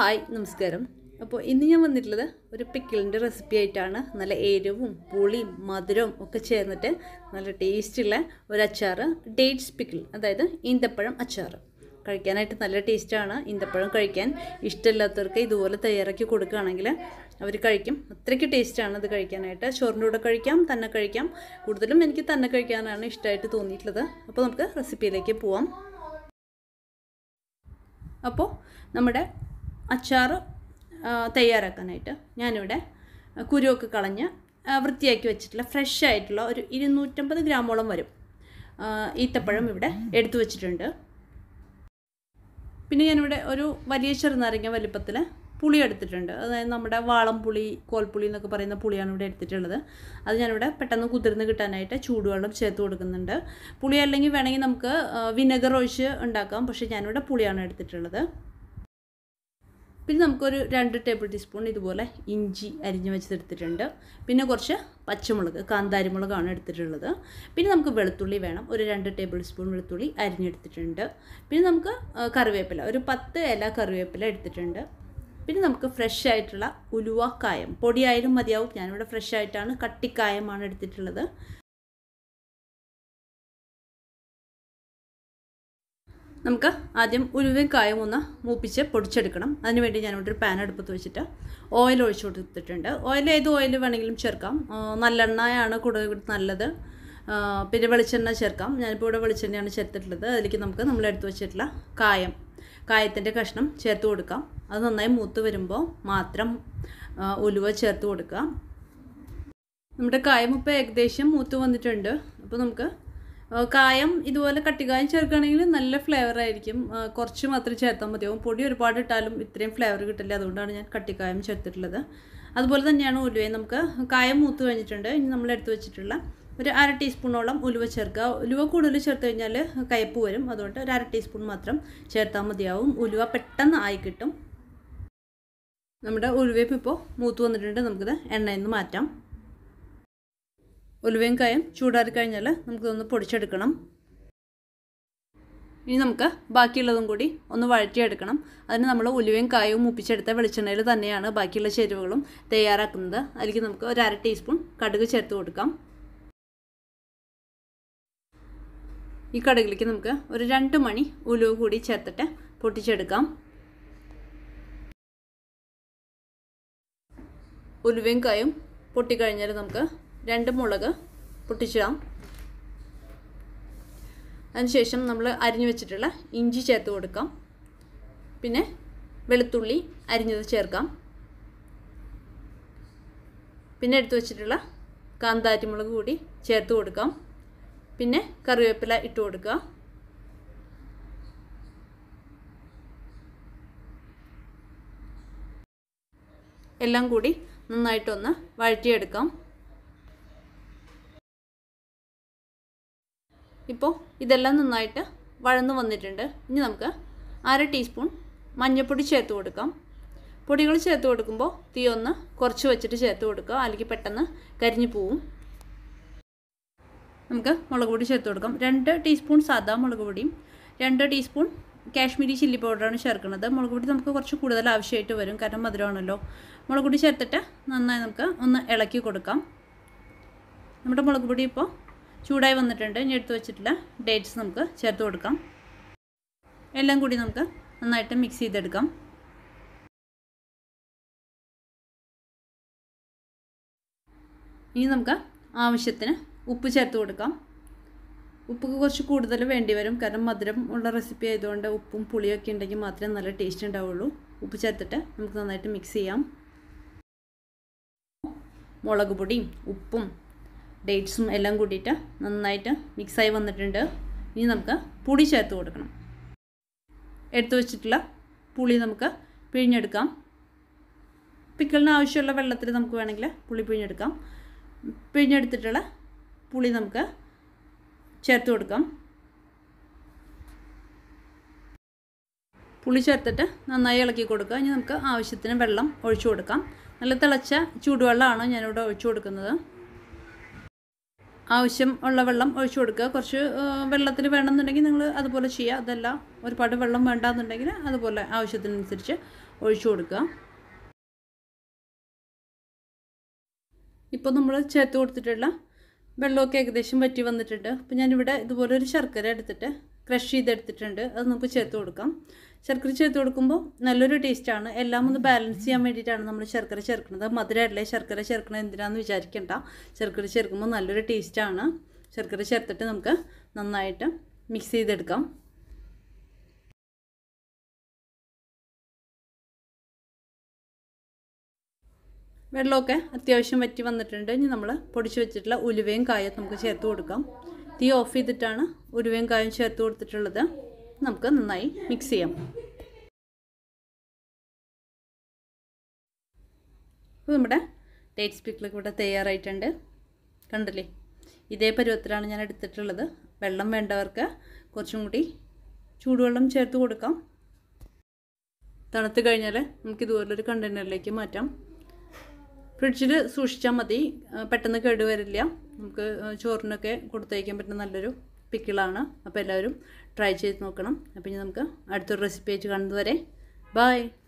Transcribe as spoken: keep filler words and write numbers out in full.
Hi നമസ്കാരം. അപ്പോൾ ഇന്ന് ഞാൻ വന്നിട്ടുള്ളത് ഒരു പിക്കിളിൻ്റെ റെസിപ്പി ആയിട്ടാണ്. നല്ല എരിവും പുളിയും മധുരവും ഒക്കെ ചേർന്നിട്ട് നല്ല ടേസ്റ്റുള്ള ഒരു അച്ചാർ, ഡേറ്റ്സ് പിക്കിൾ, അതായത് ഈന്തപ്പഴം അച്ചാർ. കഴിക്കാനായിട്ട് നല്ല ടേസ്റ്റാണ്. ഈന്തപ്പഴം കഴിക്കാൻ ഇഷ്ടമില്ലാത്തവർക്ക് ഇതുപോലെ തയ്യാറാക്കി കൊടുക്കുകയാണെങ്കിൽ അവർ കഴിക്കും. അത്രയ്ക്ക് ടേസ്റ്റാണ് ഇത് കഴിക്കാനായിട്ട്. ചോറിൻ്റെ കൂടെ കഴിക്കാം, തന്നെ കഴിക്കാം. കൂടുതലും എനിക്ക് തന്നെ കഴിക്കാനാണ് ഇഷ്ടമായിട്ട് തോന്നിയിട്ടുള്ളത്. അപ്പോൾ നമുക്ക് റെസിപ്പിയിലേക്ക് പോവാം. അപ്പോൾ നമ്മുടെ അച്ചാർ തയ്യാറാക്കാനായിട്ട് ഞാനിവിടെ കുരുവൊക്കെ കളഞ്ഞ് വൃത്തിയാക്കി വെച്ചിട്ടുള്ള ഫ്രഷ് ആയിട്ടുള്ള ഒരു ഇരുന്നൂറ്റമ്പത് ഗ്രാമോളം വരും ഈത്തപ്പഴം ഇവിടെ എടുത്തു വെച്ചിട്ടുണ്ട്. പിന്നെ ഞാനിവിടെ ഒരു വലിയ ചെറുനാരങ്ങ വലിപ്പത്തിൽ പുളി എടുത്തിട്ടുണ്ട്. അതായത് നമ്മുടെ വാളം പുളി, കോൽപ്പുളി എന്നൊക്കെ പറയുന്ന പുളിയാണ് ഇവിടെ എടുത്തിട്ടുള്ളത്. അത് ഞാനിവിടെ പെട്ടെന്ന് കുതിർന്ന് കിട്ടാനായിട്ട് ചൂടുവെള്ളം ചേർത്ത് കൊടുക്കുന്നുണ്ട്. പുളി അല്ലെങ്കിൽ വേണമെങ്കിൽ നമുക്ക് വിനെഗർ ഒഴിച്ച് ഉണ്ടാക്കാം, പക്ഷേ ഞാനിവിടെ പുളിയാണ് എടുത്തിട്ടുള്ളത്. പിന്നെ നമുക്കൊരു രണ്ട് ടേബിൾ ടീസ്പൂൺ ഇതുപോലെ ഇഞ്ചി അരിഞ്ഞ് വെച്ചെടുത്തിട്ടുണ്ട്. പിന്നെ കുറച്ച് പച്ചമുളക്, കാന്താരി മുളകാണ് എടുത്തിട്ടുള്ളത്. പിന്നെ നമുക്ക് വെളുത്തുള്ളി വേണം, ഒരു രണ്ട് ടേബിൾ സ്പൂൺ വെളുത്തുള്ളി അരിഞ്ഞെടുത്തിട്ടുണ്ട്. പിന്നെ നമുക്ക് കറിവേപ്പില, ഒരു പത്ത് ഇല കറിവേപ്പില എടുത്തിട്ടുണ്ട്. പിന്നെ നമുക്ക് ഫ്രഷ് ആയിട്ടുള്ള ഉലുവ കായം, പൊടിയായാലും മതിയാവും. ഞാനിവിടെ ഫ്രഷ് ആയിട്ടാണ് കട്ടിക്കായമാണ് എടുത്തിട്ടുള്ളത്. നമുക്ക് ആദ്യം ഉലുവയും കായം ഒന്ന് മൂപ്പിച്ച് പൊടിച്ചെടുക്കണം. അതിനുവേണ്ടി ഞാനിവിടെ ഒരു പാൻ അടുപ്പത്ത് വെച്ചിട്ട് ഓയിൽ ഒഴിച്ചു കൊടുത്തിട്ടുണ്ട്. ഓയിൽ ഏത് ഓയിൽ വേണമെങ്കിലും ചേർക്കാം. നല്ലെണ്ണയാണ് കൂടുതൽ നല്ലത്. പിന്നെ വെളിച്ചെണ്ണ ചേർക്കാം. ഞാനിപ്പോൾ ഇവിടെ വെളിച്ചെണ്ണയാണ് ചേർത്തിട്ടുള്ളത്. അതിലേക്ക് നമുക്ക് നമ്മൾ എടുത്തു വെച്ചിട്ടുള്ള കായം, കായത്തിൻ്റെ കഷ്ണം ചേർത്ത് കൊടുക്കാം. അത് നന്നായി മൂത്ത് വരുമ്പോൾ മാത്രം ഉലുവ ചേർത്ത് കൊടുക്കാം. നമ്മുടെ കായം ഇപ്പോൾ ഏകദേശം മൂത്ത് വന്നിട്ടുണ്ട്. അപ്പോൾ നമുക്ക് കായം ഇതുപോലെ കട്ടിക്കായം ചേർക്കുകയാണെങ്കിൽ നല്ല ഫ്ലേവർ ആയിരിക്കും. കുറച്ച് മാത്രം ചേർത്താൽ മതിയാവും. പൊടി ഒരുപാട് ഇട്ടാലും ഇത്രയും ഫ്ലേവർ കിട്ടില്ല. അതുകൊണ്ടാണ് ഞാൻ കട്ടിക്കായം ചേർത്തിട്ടുള്ളത്. അതുപോലെ തന്നെയാണ് ഉലുവയും. നമുക്ക് കായം മൂത്ത് കഴിഞ്ഞിട്ടുണ്ട്. ഇനി നമ്മൾ എടുത്ത് വെച്ചിട്ടുള്ള ഒരു അര ടീസ്പൂണോളം ഉലുവ ചേർക്കുക. ഉലുവ കൂടുതൽ ചേർത്ത് കഴിഞ്ഞാൽ കയ്പ്പ് വരും. അതുകൊണ്ട് ഒരു അര ടീസ്പൂൺ മാത്രം ചേർത്താൽ മതിയാവും. ഉലുവ പെട്ടെന്ന് ആയി കിട്ടും. നമ്മുടെ ഉലുവയും ഇപ്പോൾ മൂത്ത് വന്നിട്ടുണ്ട്. നമുക്കിത് എണ്ണയിൽ നിന്ന് മാറ്റാം. ഉലുവയും കായം ചൂടാറി കഴിഞ്ഞാൽ നമുക്കിതൊന്ന് പൊടിച്ചെടുക്കണം. ഇനി നമുക്ക് ബാക്കിയുള്ളതും കൂടി ഒന്ന് വഴറ്റിയെടുക്കണം. അതിന് നമ്മൾ ഉലുവയും കായവും മൂപ്പിച്ചെടുത്ത വെളിച്ചെണ്ണയിൽ തന്നെയാണ് ബാക്കിയുള്ള ചേരുവകളും തയ്യാറാക്കുന്നത്. അതിലേക്ക് നമുക്ക് ഒരു അര ടീസ്പൂൺ കടുക് ചേർത്ത് കൊടുക്കാം. ഈ കടുകിലേക്ക് നമുക്ക് ഒരു രണ്ട് മണി ഉലുവ കൂടി ചേർത്തിട്ട് പൊട്ടിച്ചെടുക്കാം. ഉലുവയും കായും പൊട്ടിക്കഴിഞ്ഞാൽ നമുക്ക് രണ്ട് മുളക് പൊട്ടിച്ചിടാം. അതിനുശേഷം നമ്മൾ അരിഞ്ഞു വെച്ചിട്ടുള്ള ഇഞ്ചി ചേർത്ത് കൊടുക്കാം. പിന്നെ വെളുത്തുള്ളി അരിഞ്ഞത് ചേർക്കാം. പിന്നെ എടുത്തു വെച്ചിട്ടുള്ള കാന്താരി മുളക് കൂടി ചേർത്ത് കൊടുക്കാം. പിന്നെ കറിവേപ്പില ഇട്ട് കൊടുക്കുക. എല്ലാം കൂടി നന്നായിട്ടൊന്ന് വഴറ്റിയെടുക്കാം. ഇപ്പോൾ ഇതെല്ലാം നന്നായിട്ട് വഴന്നു വന്നിട്ടുണ്ട്. ഇനി നമുക്ക് അര ടീസ്പൂൺ മഞ്ഞൾപ്പൊടി ചേർത്ത് കൊടുക്കാം. പൊടികൾ ചേർത്ത് കൊടുക്കുമ്പോൾ തീ ഒന്ന് കുറച്ച് വെച്ചിട്ട് ചേർത്ത് കൊടുക്കുക, അല്ലെങ്കിൽ പെട്ടെന്ന് കരിഞ്ഞു പോവും. നമുക്ക് മുളക് പൊടി ചേർത്ത് കൊടുക്കാം. രണ്ട് ടീസ്പൂൺ സാദാ മുളക് പൊടിയും രണ്ട് ടീസ്പൂൺ കാശ്മീരി ചില്ലി പൗഡറാണ് ചേർക്കുന്നത്. മുളക് പൊടി നമുക്ക് കുറച്ച് കൂടുതൽ ആവശ്യമായിട്ട് വരും, കാരണം മധുരമാണല്ലോ. മുളക് പൊടി ചേർത്തിട്ട് നന്നായി നമുക്ക് ഒന്ന് ഇളക്കി കൊടുക്കാം. നമ്മുടെ മുളക് പൊടി ഇപ്പോൾ ചൂടായി വന്നിട്ടുണ്ട്. ഇനി എടുത്ത് വെച്ചിട്ടുള്ള ഡേറ്റ്സ് നമുക്ക് ചേർത്ത് കൊടുക്കാം. എല്ലാം കൂടി നമുക്ക് നന്നായിട്ട് മിക്സ് ചെയ്തെടുക്കാം. ഇനി നമുക്ക് ആവശ്യത്തിന് ഉപ്പ് ചേർത്ത് കൊടുക്കാം. ഉപ്പ് കുറച്ച് കൂടുതൽ വേണ്ടി വരും, കാരണം മധുരം ഉള്ള റെസിപ്പി ആയതുകൊണ്ട് ഉപ്പും പുളിയൊക്കെ ഉണ്ടെങ്കിൽ മാത്രമേ നല്ല ടേസ്റ്റ് ഉണ്ടാവുള്ളൂ. ഉപ്പ് ചേർത്തിട്ട് നമുക്ക് നന്നായിട്ട് മിക്സ് ചെയ്യാം. മുളക് പൊടിയും ഉപ്പും ഡേറ്റ്സും എല്ലാം കൂടിയിട്ട് നന്നായിട്ട് മിക്സായി വന്നിട്ടുണ്ട്. ഇനി നമുക്ക് പുളി ചേർത്ത് കൊടുക്കണം. എടുത്തു വെച്ചിട്ടുള്ള പുളി നമുക്ക് പിഴിഞ്ഞെടുക്കാം. പിക്കിളിന് ആവശ്യമുള്ള വെള്ളത്തിൽ നമുക്ക് വേണമെങ്കിൽ പുളി പിഴിഞ്ഞെടുക്കാം. പിഴിഞ്ഞെടുത്തിട്ടുള്ള പുളി നമുക്ക് ചേർത്ത് കൊടുക്കാം. പുളി ചേർത്തിട്ട് നന്നായി ഇളക്കി കൊടുക്കുക. ഇനി നമുക്ക് ആവശ്യത്തിന് വെള്ളം ഒഴിച്ചു കൊടുക്കാം. നല്ല തിളച്ച ചൂടുവെള്ളമാണ് ഞാനിവിടെ ഒഴിച്ചു കൊടുക്കുന്നത്. ആവശ്യം ഉള്ള വെള്ളം ഒഴിച്ചു കൊടുക്കുക. കുറച്ച് വെള്ളത്തിൽ വേണമെന്നുണ്ടെങ്കിൽ നിങ്ങൾ അതുപോലെ ചെയ്യുക. അതല്ല ഒരുപാട് വെള്ളം വേണ്ടാന്നുണ്ടെങ്കിൽ അതുപോലെ ആവശ്യത്തിനനുസരിച്ച് ഒഴിച്ചു കൊടുക്കുക. ഇപ്പോൾ നമ്മൾ ചേർത്ത് കൊടുത്തിട്ടുള്ള വെള്ളമൊക്കെ ഏകദേശം വറ്റി വന്നിട്ടുണ്ട്. അപ്പോൾ ഞാനിവിടെ ഇതുപോലെ ഒരു ശർക്കര എടുത്തിട്ട് ക്രഷ് ചെയ്തെടുത്തിട്ടുണ്ട്. അത് നമുക്ക് ചേർത്ത് കൊടുക്കാം. ശർക്കര ചേർത്ത് കൊടുക്കുമ്പോൾ നല്ലൊരു ടേസ്റ്റാണ്. എല്ലാം ഒന്ന് ബാലൻസ് ചെയ്യാൻ വേണ്ടിയിട്ടാണ് നമ്മൾ ശർക്കര ചേർക്കുന്നത്. മധുരമല്ലേ ശർക്കര ചേർക്കണത് എന്തിനാണെന്ന് വിചാരിക്കേണ്ട. ശർക്കര ചേർക്കുമ്പോൾ നല്ലൊരു ടേസ്റ്റാണ്. ശർക്കര ചേർത്തിട്ട് നമുക്ക് നന്നായിട്ട് മിക്സ് ചെയ്തെടുക്കാം. വെള്ളമൊക്കെ അത്യാവശ്യം വറ്റി വന്നിട്ടുണ്ട്. ഇനി നമ്മൾ പൊടിച്ച് വെച്ചിട്ടുള്ള ഉലുവയും കായും നമുക്ക് ചേർത്ത് കൊടുക്കാം. തീ ഓഫ് ചെയ്തിട്ടാണ് ഉലുവയും കായും ചേർത്ത് കൊടുത്തിട്ടുള്ളത്. നമുക്ക് നന്നായി മിക്സ് ചെയ്യാം. അപ്പോൾ നമ്മുടെ ഡേറ്റ്സ് പിക്കിളൊക്കെ ഇവിടെ തയ്യാറായിട്ടുണ്ട്. കണ്ടില്ലേ, ഇതേ പരുവത്തിലാണ് ഞാൻ എടുത്തിട്ടുള്ളത്. വെള്ളം വേണ്ടവർക്ക് കുറച്ചും കൂടി ചൂടുവെള്ളം ചേർത്ത് കൊടുക്കാം. തണുത്ത് കഴിഞ്ഞാൽ നമുക്ക് ഇതുപോലൊരു കണ്ടെയ്നറിലേക്ക് മാറ്റാം. ഫ്രിഡ്ജിൽ സൂക്ഷിച്ചാൽ മതി, പെട്ടെന്ന് കേടുവരില്ല. നമുക്ക് ചോറിനൊക്കെ കൊടുത്തയക്കാൻ പറ്റുന്ന നല്ലൊരു പിക്കിളാണ്. അപ്പോൾ എല്ലാവരും ട്രൈ ചെയ്ത് നോക്കണം. അപ്പോൾ ഇനി നമുക്ക് അടുത്തൊരു റെസിപ്പി ആയിട്ട് കാണുന്നത് വരെ ബൈ.